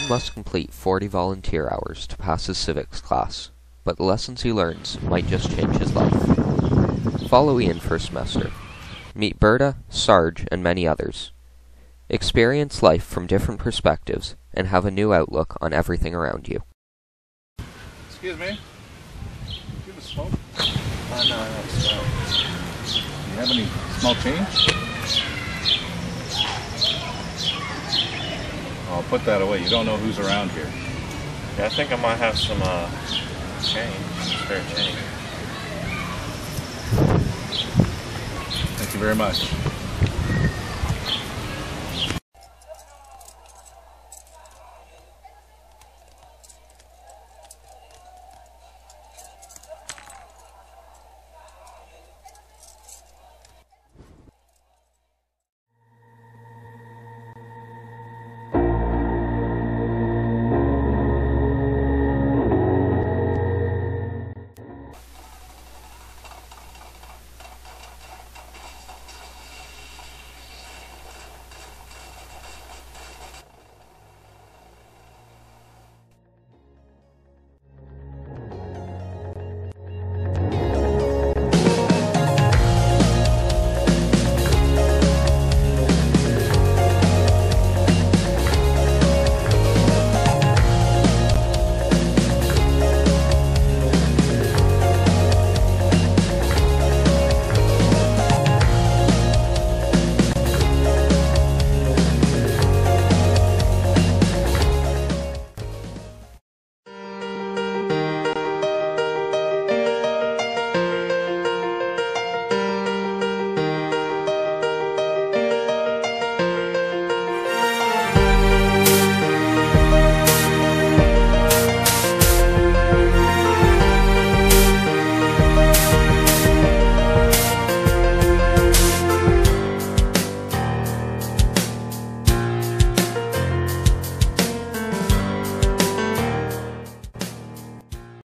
student must complete 40 volunteer hours to pass his civics class, but the lessons he learns might just change his life. Follow Ian for a semester. Meet Berta, Sarge, and many others. Experience life from different perspectives and have a new outlook on everything around you. Excuse me? Do you have a smoke? No, I don't smoke. Do you have any small change? I'll put that away. You don't know who's around here. Yeah, I think I might have some change, spare change. Thank you very much.